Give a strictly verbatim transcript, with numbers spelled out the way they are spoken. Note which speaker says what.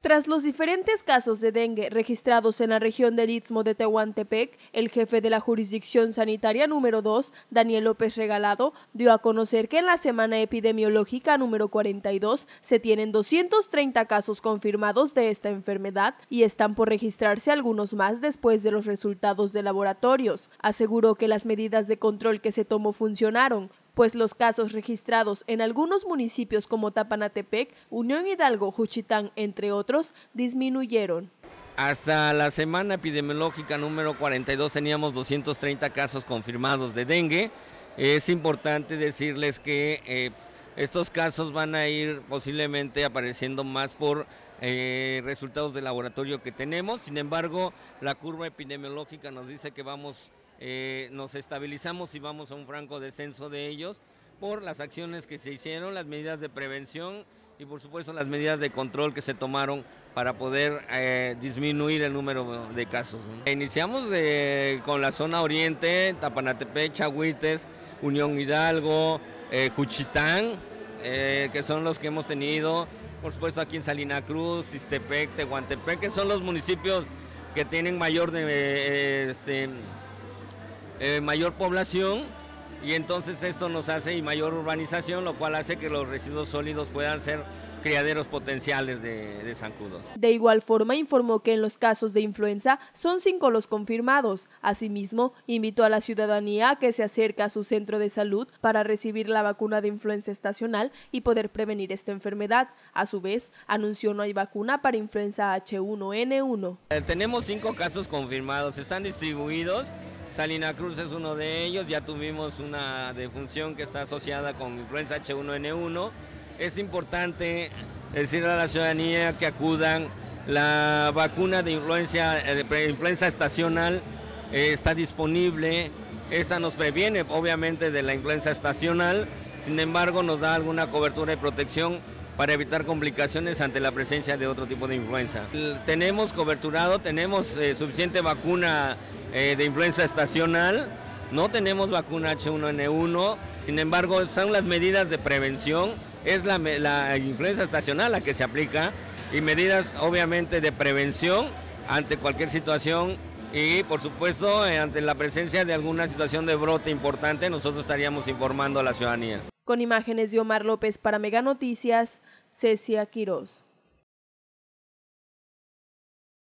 Speaker 1: Tras los diferentes casos de dengue registrados en la región del Istmo de Tehuantepec, el jefe de la Jurisdicción Sanitaria número dos, Daniel López Regalado, dio a conocer que en la semana epidemiológica número cuarenta y dos se tienen doscientos treinta casos confirmados de esta enfermedad y están por registrarse algunos más después de los resultados de laboratorios. Aseguró que las medidas de control que se tomó funcionaron, pues los casos registrados en algunos municipios como Tapanatepec, Unión Hidalgo, Juchitán, entre otros, disminuyeron.
Speaker 2: Hasta la semana epidemiológica número cuarenta y dos teníamos doscientos treinta casos confirmados de dengue. Es importante decirles que eh, estos casos van a ir posiblemente apareciendo más por eh, resultados de laboratorio que tenemos. Sin embargo, la curva epidemiológica nos dice que vamos Eh, nos estabilizamos y vamos a un franco descenso de ellos por las acciones que se hicieron, las medidas de prevención y por supuesto las medidas de control que se tomaron para poder eh, disminuir el número de casos, ¿no? Iniciamos de, con la zona oriente, Tapanatepec, Chahuites, Unión Hidalgo, eh, Juchitán, eh, que son los que hemos tenido, por supuesto aquí en Salina Cruz, Ixtepec, Tehuantepec, que son los municipios que tienen mayor de... Eh, este, Eh, mayor población, y entonces esto nos hace y mayor urbanización, lo cual hace que los residuos sólidos puedan ser criaderos potenciales de, de zancudos.
Speaker 1: De igual forma informó que en los casos de influenza son cinco los confirmados. Asimismo, invitó a la ciudadanía a que se acerque a su centro de salud para recibir la vacuna de influenza estacional y poder prevenir esta enfermedad. A su vez, anunció no hay vacuna para influenza H uno N uno.
Speaker 2: Eh, tenemos cinco casos confirmados, están distribuidos. Salina Cruz es uno de ellos, ya tuvimos una defunción que está asociada con influenza H uno N uno. Es importante decirle a la ciudadanía que acudan. La vacuna de influenza, de influenza estacional eh, está disponible. Esta nos previene obviamente de la influenza estacional, sin embargo nos da alguna cobertura y protección para evitar complicaciones ante la presencia de otro tipo de influenza. Tenemos coberturado, tenemos eh, suficiente vacuna eh, de influenza estacional, no tenemos vacuna H uno N uno, sin embargo son las medidas de prevención, es la, la influenza estacional la que se aplica y medidas obviamente de prevención ante cualquier situación y por supuesto eh, ante la presencia de alguna situación de brote importante nosotros estaríamos informando a la ciudadanía.
Speaker 1: Con imágenes de Omar López para Mega Noticias, Cecia Quiroz.